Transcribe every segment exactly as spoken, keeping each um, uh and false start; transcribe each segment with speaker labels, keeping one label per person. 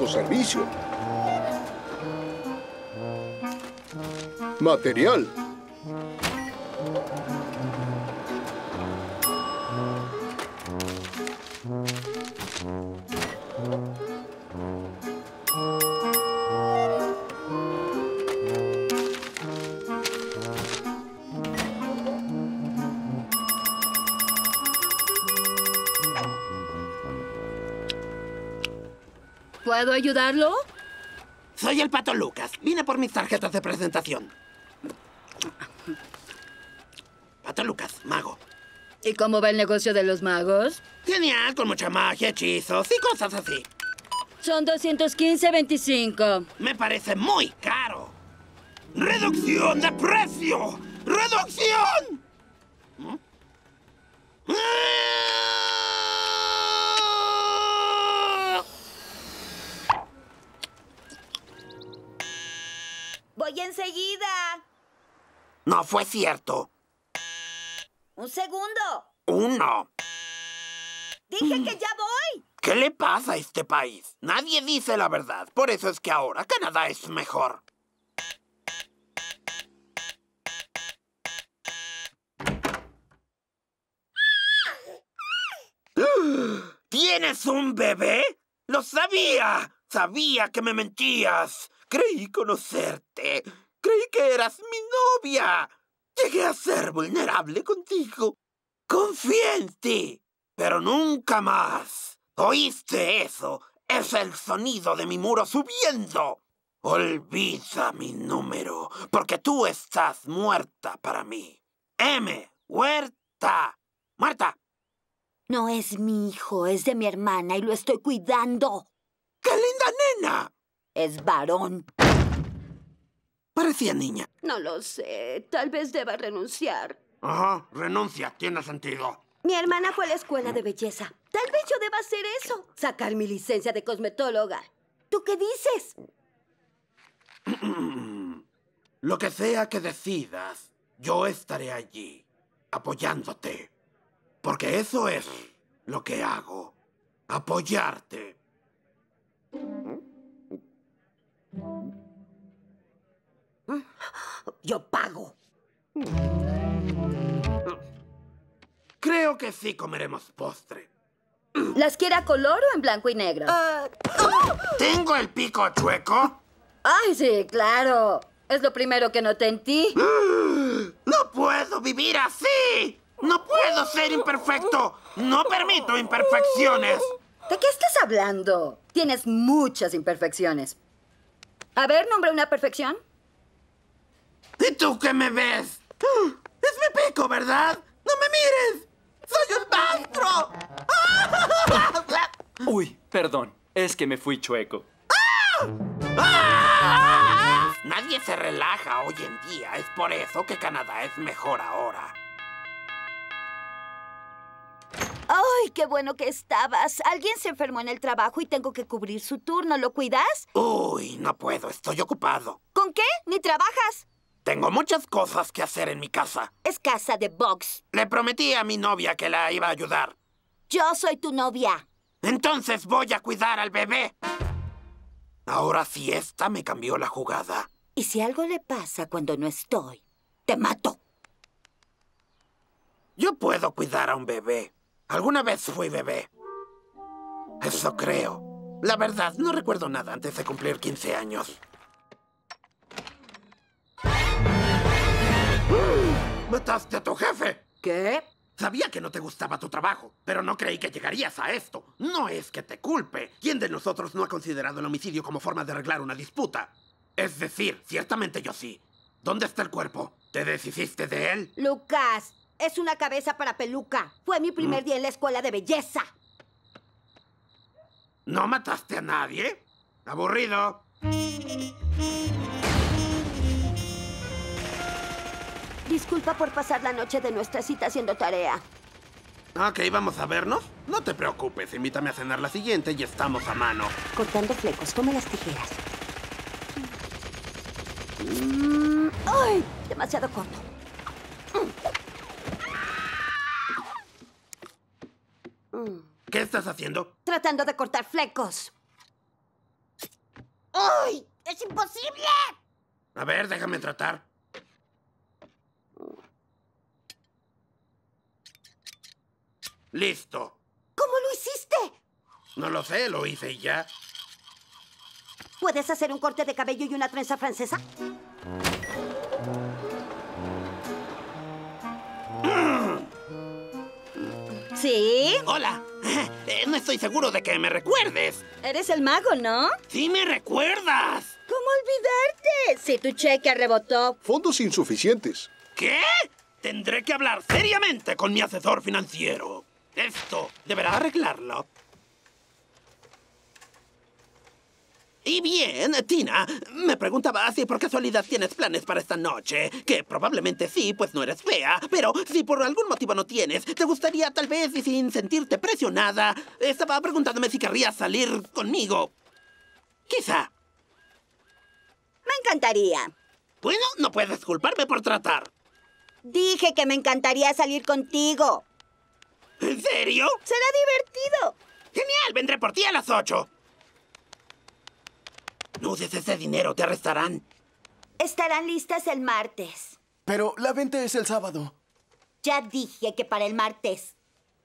Speaker 1: tu servicio. Material.
Speaker 2: ¿Puedo ayudarlo?
Speaker 3: Soy el Pato Lucas. Vine por mis tarjetas de presentación. Pato Lucas, mago.
Speaker 2: ¿Y cómo va el negocio de los magos?
Speaker 3: Genial, con mucha magia, hechizos y cosas así.
Speaker 2: Son doscientos quince veinticinco.
Speaker 3: Me parece muy caro. ¡Reducción de precio! ¡Reducción! ¿Mm?
Speaker 4: Voy enseguida.
Speaker 3: No fue cierto.
Speaker 4: Un segundo.
Speaker 3: Uno.
Speaker 4: Dije que ya voy.
Speaker 3: ¿Qué le pasa a este país? Nadie dice la verdad. Por eso es que ahora Canadá es mejor. ¿Tienes un bebé? ¡Lo sabía! Sabía que me mentías. Creí conocerte. Creí que eras mi novia. Llegué a ser vulnerable contigo. Confié en ti, pero nunca más. ¿Oíste eso? Es el sonido de mi muro subiendo. Olvida mi número, porque tú estás muerta para mí. M. Huerta. Muerta.
Speaker 4: No es mi hijo, es de mi hermana y lo estoy cuidando.
Speaker 3: ¡Qué linda nena!
Speaker 4: Es varón.
Speaker 3: Parecía niña.
Speaker 5: No lo sé. Tal vez deba renunciar.
Speaker 3: Ajá, renuncia. Tiene sentido.
Speaker 5: Mi hermana fue a la escuela de belleza. Tal vez yo deba hacer eso. Sacar mi licencia de cosmetóloga. ¿Tú qué dices?
Speaker 3: Lo que sea que decidas, yo estaré allí, apoyándote. Porque eso es lo que hago. Apoyarte.
Speaker 5: Yo pago.
Speaker 3: Creo que sí comeremos postre.
Speaker 2: ¿Las quiere a color o en blanco y negro?
Speaker 3: ¿Tengo el pico chueco?
Speaker 2: Ay, sí, claro. Es lo primero que noté en ti.
Speaker 3: ¡No puedo vivir así! ¡No puedo ser imperfecto! ¡No permito imperfecciones!
Speaker 2: ¿De qué estás hablando? Tienes muchas imperfecciones. A ver, nombra una perfección.
Speaker 3: ¿Y tú qué me ves? Es mi pico, ¿verdad? ¡No me mires! ¡Soy un monstruo!
Speaker 6: Uy, perdón. Es que me fui chueco.
Speaker 3: Nadie se relaja hoy en día. Es por eso que Canadá es mejor ahora.
Speaker 4: ¡Ay, qué bueno que estabas! Alguien se enfermó en el trabajo y tengo que cubrir su turno. ¿Lo cuidas?
Speaker 3: Uy, no puedo. Estoy ocupado.
Speaker 4: ¿Con qué? ¿Ni trabajas?
Speaker 3: Tengo muchas cosas que hacer en mi casa.
Speaker 4: Es casa de box.
Speaker 3: Le prometí a mi novia que la iba a ayudar.
Speaker 4: Yo soy tu novia.
Speaker 3: Entonces voy a cuidar al bebé. Ahora sí, esta me cambió la jugada.
Speaker 4: Y si algo le pasa cuando no estoy, te mato.
Speaker 3: Yo puedo cuidar a un bebé. Alguna vez fui bebé. Eso creo. La verdad, no recuerdo nada antes de cumplir quince años. ¡Mataste a tu jefe!
Speaker 5: ¿Qué?
Speaker 3: Sabía que no te gustaba tu trabajo, pero no creí que llegarías a esto. No es que te culpe. ¿Quién de nosotros no ha considerado el homicidio como forma de arreglar una disputa? Es decir, ciertamente yo sí. ¿Dónde está el cuerpo? ¿Te deshiciste de él?
Speaker 5: Lucas, es una cabeza para peluca. Fue mi primer
Speaker 3: ¿Mm?
Speaker 5: día en la escuela de belleza.
Speaker 3: ¿No mataste a nadie? Aburrido.
Speaker 5: Disculpa por pasar la noche de nuestra cita haciendo tarea.
Speaker 3: Ok, ¿vamos a vernos? No te preocupes, invítame a cenar la siguiente y estamos a mano.
Speaker 5: Cortando flecos, tome las tijeras. Mm, ¡Ay! Demasiado corto.
Speaker 3: ¿Qué estás haciendo?
Speaker 5: Tratando de cortar flecos.
Speaker 4: ¡Ay! ¡Es imposible!
Speaker 3: A ver, déjame tratar. Listo.
Speaker 5: ¿Cómo lo hiciste?
Speaker 3: No lo sé, lo hice y ya.
Speaker 5: ¿Puedes hacer un corte de cabello y una trenza francesa?
Speaker 2: ¿Sí?
Speaker 3: Hola. Eh, no estoy seguro de que me recuerdes.
Speaker 2: Eres el mago, ¿no?
Speaker 3: ¡Sí me recuerdas!
Speaker 2: ¿Cómo olvidarte? Si tu cheque rebotó.
Speaker 1: Fondos insuficientes.
Speaker 3: ¿Qué? Tendré que hablar seriamente con mi asesor financiero. Esto deberá arreglarlo. Y bien, Tina, me preguntaba si por casualidad tienes planes para esta noche. Que probablemente sí, pues no eres fea. Pero si por algún motivo no tienes, ¿te gustaría tal vez y sin sentirte presionada? Estaba preguntándome si querrías salir conmigo. Quizá.
Speaker 4: Me encantaría.
Speaker 3: Bueno, no puedes culparme por tratar.
Speaker 4: Dije que me encantaría salir contigo.
Speaker 3: ¿En serio?
Speaker 4: Será divertido.
Speaker 3: Genial, vendré por ti a las ocho. No uses ese dinero, te arrestarán.
Speaker 4: Estarán listas el martes.
Speaker 1: Pero la venta es el sábado.
Speaker 4: Ya dije que para el martes.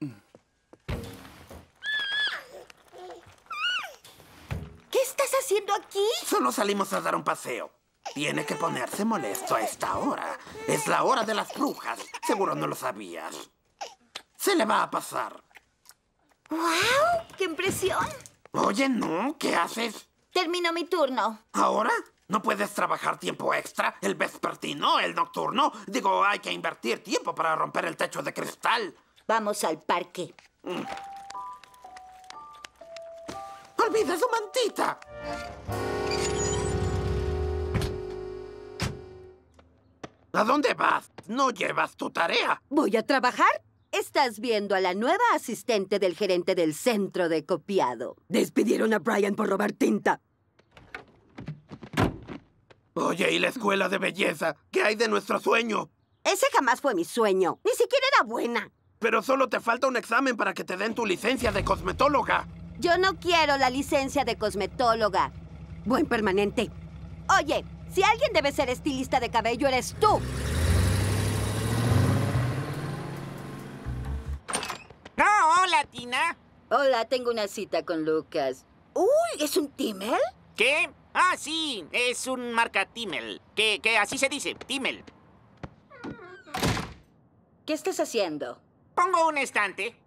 Speaker 4: ¿Qué estás haciendo aquí?
Speaker 3: Solo salimos a dar un paseo. Tiene que ponerse molesto a esta hora. Es la hora de las brujas. Seguro no lo sabías. Se le va a pasar.
Speaker 4: ¡Wow! ¡Qué impresión!
Speaker 3: Oye, ¿no? ¿Qué haces?
Speaker 4: Terminó mi turno.
Speaker 3: ¿Ahora? ¿No puedes trabajar tiempo extra? ¿El vespertino? ¿El nocturno? Digo, hay que invertir tiempo para romper el techo de cristal.
Speaker 4: Vamos al parque.
Speaker 3: Mm. ¡Olvida su mantita! ¿A dónde vas? ¿No llevas tu tarea?
Speaker 5: ¿Voy a trabajar? Estás viendo a la nueva asistente del gerente del centro de copiado. Despidieron a Brian por robar tinta.
Speaker 3: Oye, ¿y la escuela de belleza? ¿Qué hay de nuestro sueño?
Speaker 5: Ese jamás fue mi sueño. Ni siquiera era buena.
Speaker 3: Pero solo te falta un examen para que te den tu licencia de cosmetóloga.
Speaker 5: Yo no quiero la licencia de cosmetóloga. Buen permanente. Oye, si alguien debe ser estilista de cabello, eres tú.
Speaker 7: No, hola, Tina.
Speaker 2: Hola, tengo una cita con Lucas.
Speaker 4: Uy, ¿es un Timmel?
Speaker 7: ¿Qué? Ah, sí, es un marca Timmel. Que, que así se dice, Timmel.
Speaker 2: ¿Qué estás haciendo?
Speaker 7: Pongo un estante.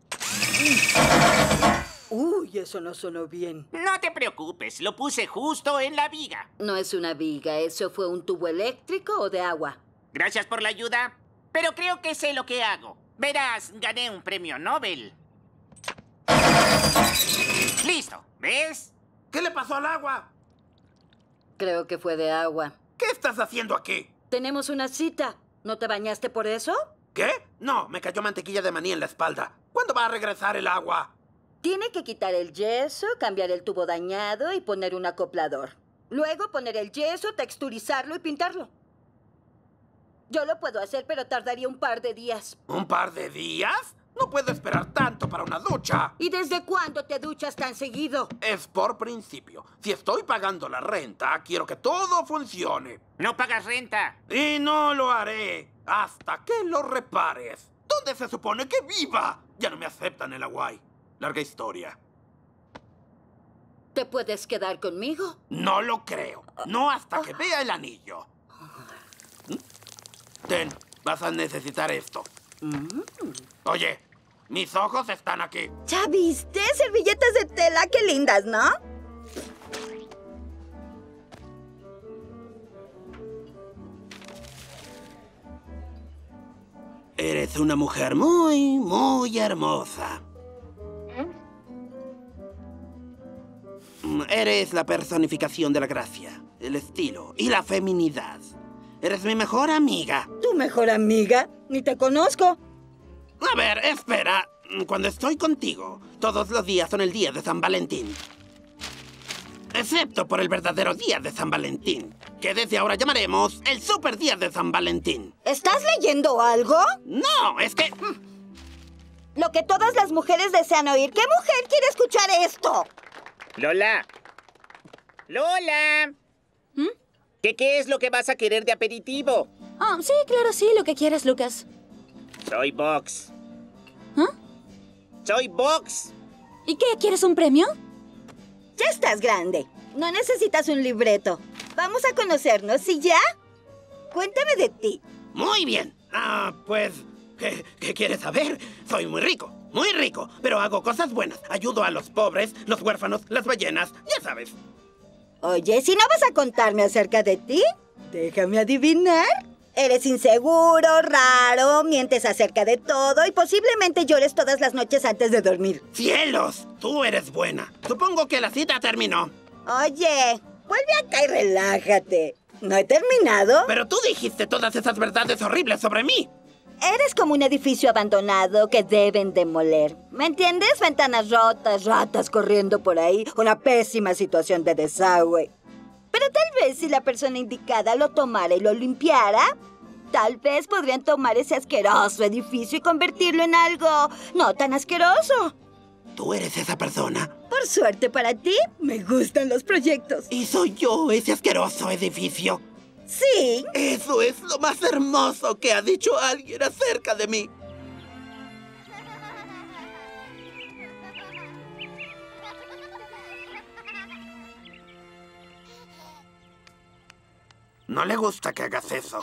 Speaker 2: Uy, eso no sonó bien.
Speaker 7: No te preocupes, lo puse justo en la viga.
Speaker 2: No es una viga, ¿eso fue un tubo eléctrico o de agua?
Speaker 7: Gracias por la ayuda, pero creo que sé lo que hago. Verás, gané un premio Nobel. Listo, ¿ves?
Speaker 3: ¿Qué le pasó al agua?
Speaker 2: Creo que fue de agua.
Speaker 3: ¿Qué estás haciendo aquí?
Speaker 2: Tenemos una cita. ¿No te bañaste por eso?
Speaker 3: ¿Qué? No, me cayó mantequilla de maní en la espalda. ¿Cuándo va a regresar el agua?
Speaker 2: Tiene que quitar el yeso, cambiar el tubo dañado y poner un acoplador. Luego poner el yeso, texturizarlo y pintarlo. Yo lo puedo hacer, pero tardaría un par de días.
Speaker 3: ¿Un par de días? No puedo esperar tanto para una ducha.
Speaker 2: ¿Y desde cuándo te duchas tan seguido?
Speaker 3: Es por principio. Si estoy pagando la renta, quiero que todo funcione.
Speaker 7: No pagas renta.
Speaker 3: Y no lo haré hasta que lo repares. ¿Dónde se supone que viva? Ya no me aceptan en la Hawaii. Larga historia.
Speaker 2: ¿Te puedes quedar conmigo?
Speaker 3: No lo creo. No hasta que vea el anillo. Ten, vas a necesitar esto. Oye, mis ojos están aquí.
Speaker 4: ¿Ya viste? Servilletas de tela, qué lindas, ¿no?
Speaker 3: Eres una mujer muy, muy hermosa. Eres la personificación de la gracia, el estilo y la feminidad. Eres mi mejor amiga.
Speaker 2: ¿Tu mejor amiga? Ni te conozco.
Speaker 3: A ver, espera. Cuando estoy contigo, todos los días son el día de San Valentín. Excepto por el verdadero día de San Valentín, que desde ahora llamaremos el super día de San Valentín.
Speaker 4: ¿Estás leyendo algo?
Speaker 3: No, es que...
Speaker 4: Lo que todas las mujeres desean oír. ¿Qué mujer quiere escuchar esto?
Speaker 7: Lola, Lola.
Speaker 8: ¿Mm?
Speaker 7: ¿Qué, ¿Qué es lo que vas a querer de aperitivo?
Speaker 8: Oh, sí, claro, sí, lo que quieras, Lucas.
Speaker 7: Soy Box.
Speaker 8: ¿Ah?
Speaker 7: Soy Box.
Speaker 8: ¿Y qué? ¿Quieres un premio?
Speaker 2: Ya estás grande. No necesitas un libreto. Vamos a conocernos y ya. Cuéntame de ti.
Speaker 3: Muy bien. Ah, pues, ¿qué, qué quieres saber? Soy muy rico, muy rico, pero hago cosas buenas. Ayudo a los pobres, los huérfanos, las ballenas, ya sabes.
Speaker 2: Oye, si no vas a contarme acerca de ti, déjame adivinar. Eres inseguro, raro, mientes acerca de todo y posiblemente llores todas las noches antes de dormir.
Speaker 3: ¡Cielos! Tú eres buena. Supongo que la cita terminó.
Speaker 2: Oye, vuelve acá y relájate. ¿No he terminado?
Speaker 3: Pero tú dijiste todas esas verdades horribles sobre mí.
Speaker 2: Eres como un edificio abandonado que deben demoler. ¿Me entiendes? Ventanas rotas, ratas corriendo por ahí, una pésima situación de desagüe. Pero tal vez si la persona indicada lo tomara y lo limpiara, tal vez podrían tomar ese asqueroso edificio y convertirlo en algo no tan asqueroso.
Speaker 3: ¿Tú eres esa persona?
Speaker 2: Por suerte para ti, me gustan los proyectos.
Speaker 3: ¿Y soy yo ese asqueroso edificio?
Speaker 2: Sí.
Speaker 3: Eso es lo más hermoso que ha dicho alguien acerca de mí. No le gusta que hagas eso.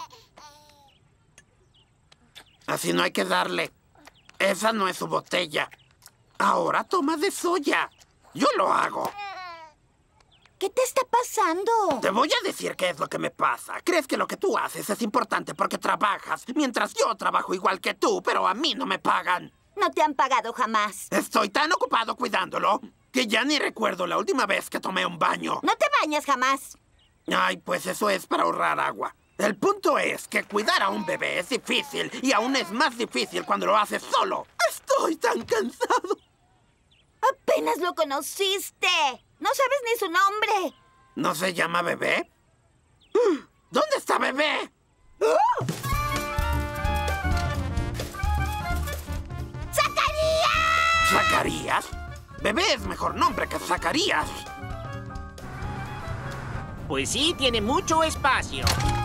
Speaker 3: Así no hay que darle. Esa no es su botella. Ahora toma de soya. Yo lo hago.
Speaker 4: ¿Qué te está pasando?
Speaker 3: Te voy a decir qué es lo que me pasa. Crees que lo que tú haces es importante porque trabajas, mientras yo trabajo igual que tú, pero a mí no me pagan.
Speaker 4: No te han pagado jamás.
Speaker 3: Estoy tan ocupado cuidándolo que ya ni recuerdo la última vez que tomé un baño.
Speaker 4: No te bañas jamás.
Speaker 3: Ay, pues eso es para ahorrar agua. El punto es que cuidar a un bebé es difícil y aún es más difícil cuando lo haces solo. Estoy tan cansado.
Speaker 4: Apenas lo conociste. No sabes ni su nombre.
Speaker 3: ¿No se llama bebé? ¿Dónde está bebé?
Speaker 4: ¡Zacarías!
Speaker 3: ¿Zacarías? Bebé es mejor nombre que Zacarías.
Speaker 7: Pues sí, tiene mucho espacio.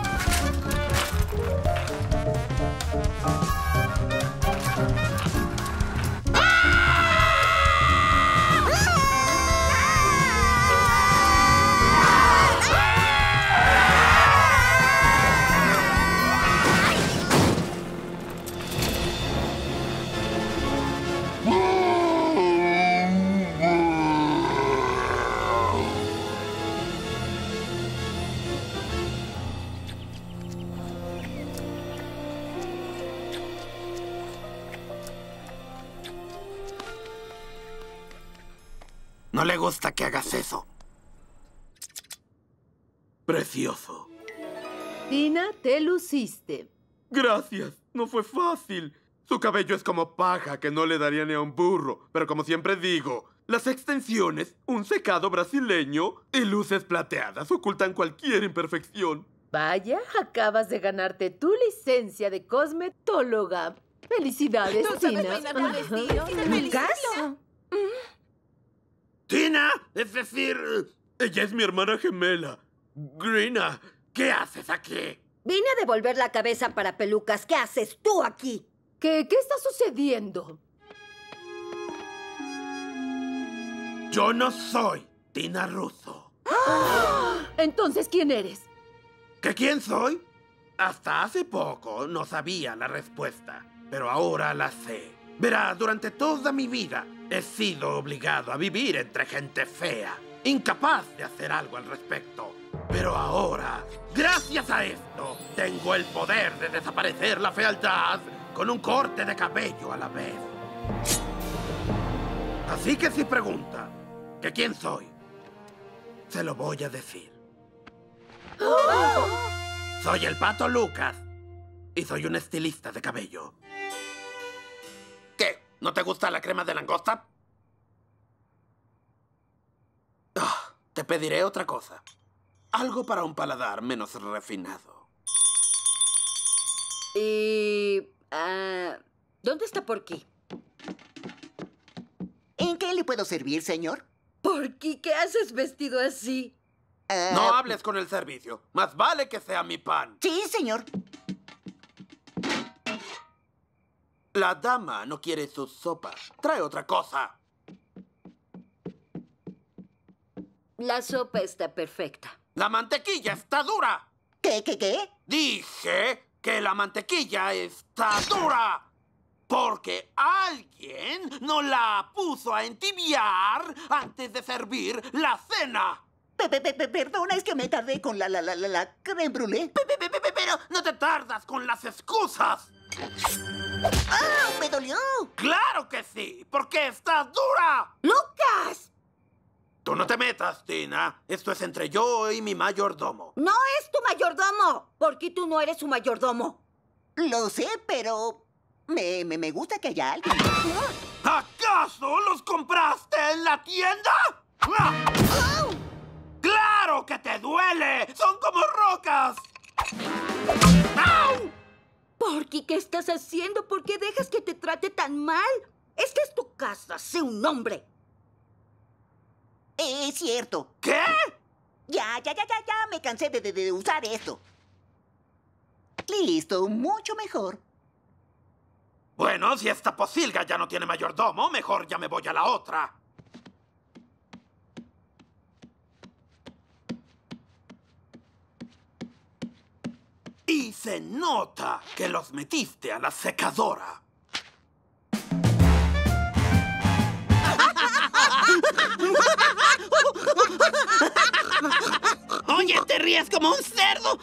Speaker 3: No le gusta que hagas eso. Precioso.
Speaker 9: Tina, te luciste.
Speaker 10: Gracias. No fue fácil. Su cabello es como paja que no le daría ni a un burro. Pero como siempre digo, las extensiones, un secado brasileño y luces plateadas ocultan cualquier imperfección.
Speaker 9: Vaya, acabas de ganarte tu licencia de cosmetóloga. Felicidades,
Speaker 5: ¿No
Speaker 9: Tina.
Speaker 5: sabes peinar con estilo?
Speaker 9: ¿Lucas?
Speaker 3: Tina, es decir...
Speaker 10: Ella es mi hermana gemela. Grina,
Speaker 3: ¿qué haces aquí?
Speaker 2: Vine a devolver la cabeza para pelucas. ¿Qué haces tú aquí?
Speaker 9: ¿Qué, qué está sucediendo?
Speaker 3: Yo no soy Tina Russo.
Speaker 9: Entonces, ¿quién eres?
Speaker 3: ¿Que quién soy? Hasta hace poco no sabía la respuesta, pero ahora la sé. Verá, durante toda mi vida he sido obligado a vivir entre gente fea, incapaz de hacer algo al respecto. Pero ahora, gracias a esto, tengo el poder de desaparecer la fealdad con un corte de cabello a la vez. Así que si pregunta que quién soy, se lo voy a decir. ¡Oh! Soy el Pato Lucas y soy un estilista de cabello. ¿Qué? ¿No te gusta la crema de langosta? Oh, te pediré otra cosa. Algo para un paladar menos refinado.
Speaker 2: Y... Uh, ¿dónde está Porky?
Speaker 11: ¿En qué le puedo servir, señor?
Speaker 2: Porky, ¿qué haces vestido así?
Speaker 3: Uh, no hables con el servicio. Más vale que sea mi pan.
Speaker 11: Sí, señor.
Speaker 3: La dama no quiere su sopa. Trae otra cosa.
Speaker 2: La sopa está perfecta.
Speaker 3: La mantequilla está dura.
Speaker 11: ¿Qué, qué, qué?
Speaker 3: Dije que la mantequilla está dura. Porque alguien no la puso a entibiar antes de servir la cena.
Speaker 11: Pe, pe, pe, perdona, es que me tardé con la, la, la, la, la crème brûlée.
Speaker 3: Pe, pe, pe, pe, pero no te tardas con las excusas.
Speaker 11: ¡Ah! ¡Me dolió!
Speaker 3: ¡Claro que sí! ¡Porque está dura!
Speaker 2: ¡Lucas!
Speaker 3: Tú no te metas, Tina. Esto es entre yo y mi mayordomo.
Speaker 2: No es tu mayordomo, porque tú no eres su mayordomo.
Speaker 11: Lo sé, pero me, me, me gusta que haya alguien.
Speaker 3: ¿Acaso los compraste en la tienda? ¡Ah!
Speaker 11: ¡Oh!
Speaker 3: ¡Claro que te duele! ¡Son como rocas! ¡Au!
Speaker 2: Porky, ¿qué estás haciendo? ¿Por qué dejas que te trate tan mal? Esta es tu casa, sé un hombre.
Speaker 11: Es cierto.
Speaker 3: ¿Qué?
Speaker 11: Ya, ya, ya, ya, ya, me cansé de, de, de usar esto. Listo, mucho mejor.
Speaker 3: Bueno, si esta pocilga ya no tiene mayordomo, mejor ya me voy a la otra. Y se nota que los metiste a la secadora. Oye, te ríes como un cerdo.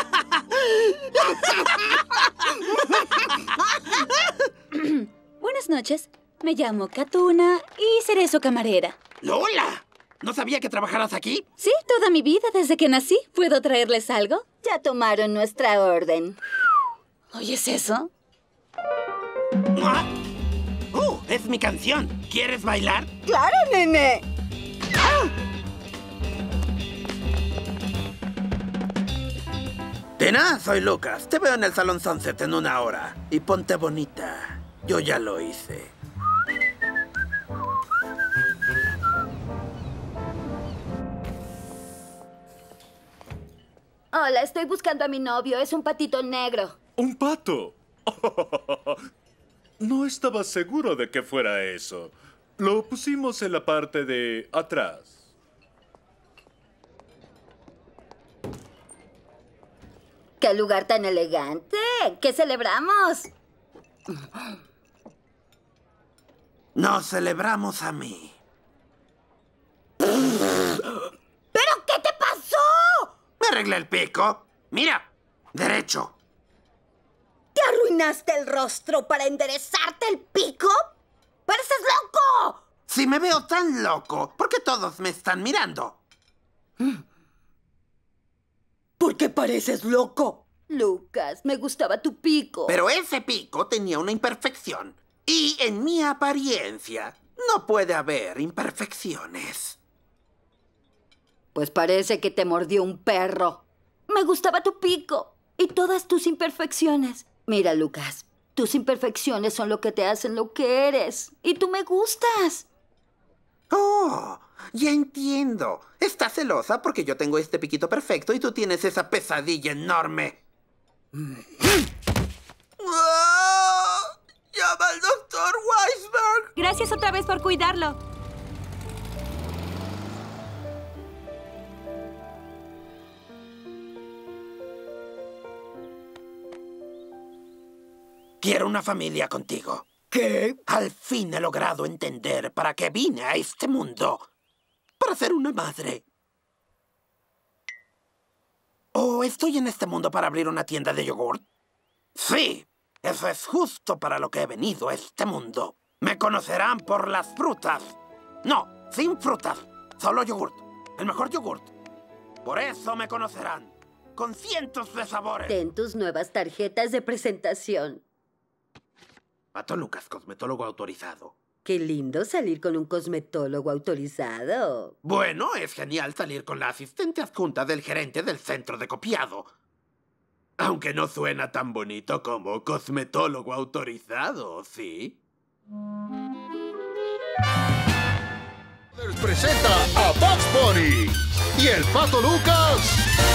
Speaker 8: Buenas noches. Me llamo Katuna y seré su camarera.
Speaker 3: ¡Lola! ¿No sabía que trabajaras aquí?
Speaker 8: Sí, toda mi vida desde que nací. ¿Puedo traerles algo?
Speaker 2: Ya tomaron nuestra orden.
Speaker 8: ¿Oyes eso?
Speaker 3: ¿Ah? ¡Uh! Es mi canción. ¿Quieres bailar?
Speaker 2: ¡Claro, nene! ¡Ah!
Speaker 3: Tina, soy Lucas. Te veo en el Salón Sunset en una hora. Y ponte bonita. Yo ya lo hice.
Speaker 2: Hola, estoy buscando a mi novio. Es un patito negro.
Speaker 12: ¿Un pato? No estaba seguro de que fuera eso. Lo pusimos en la parte de atrás.
Speaker 2: ¡Qué lugar tan elegante! ¿Qué celebramos?
Speaker 3: Nos celebramos a mí.
Speaker 2: ¿Pero qué te pasó?
Speaker 3: Me arreglé el pico. Mira, derecho.
Speaker 2: ¿Te arruinaste el rostro para enderezarte el pico? ¡Pareces loco!
Speaker 3: Si me veo tan loco, ¿por qué todos me están mirando?
Speaker 2: ¿Por qué pareces loco? Lucas, me gustaba tu pico.
Speaker 3: Pero ese pico tenía una imperfección. Y en mi apariencia no puede haber imperfecciones.
Speaker 2: Pues parece que te mordió un perro. Me gustaba tu pico y todas tus imperfecciones. Mira, Lucas, tus imperfecciones son lo que te hacen lo que eres. Y tú me gustas.
Speaker 3: Oh, ya entiendo. Estás celosa porque yo tengo este piquito perfecto y tú tienes esa pesadilla enorme. ¡Oh! ¡Llama al doctor Weisberg!
Speaker 8: Gracias otra vez por cuidarlo.
Speaker 3: Quiero una familia contigo.
Speaker 2: ¿Qué?
Speaker 3: Al fin he logrado entender para qué vine a este mundo. Para ser una madre. ¿O estoy en este mundo para abrir una tienda de yogurt? Sí, eso es justo para lo que he venido a este mundo. Me conocerán por las frutas. No, sin frutas, solo yogurt. El mejor yogurt. Por eso me conocerán. Con cientos de sabores.
Speaker 2: Ten tus nuevas tarjetas de presentación.
Speaker 3: Pato Lucas, cosmetólogo autorizado.
Speaker 2: Qué lindo salir con un cosmetólogo autorizado.
Speaker 3: Bueno, es genial salir con la asistente adjunta del gerente del centro de copiado. Aunque no suena tan bonito como cosmetólogo autorizado, ¿sí?
Speaker 13: presenta a Bugs Bunny y el Pato Lucas